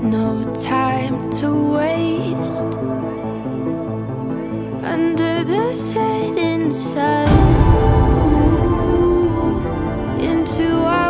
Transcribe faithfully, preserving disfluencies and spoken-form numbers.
no time to waste. Under the setting sun, into our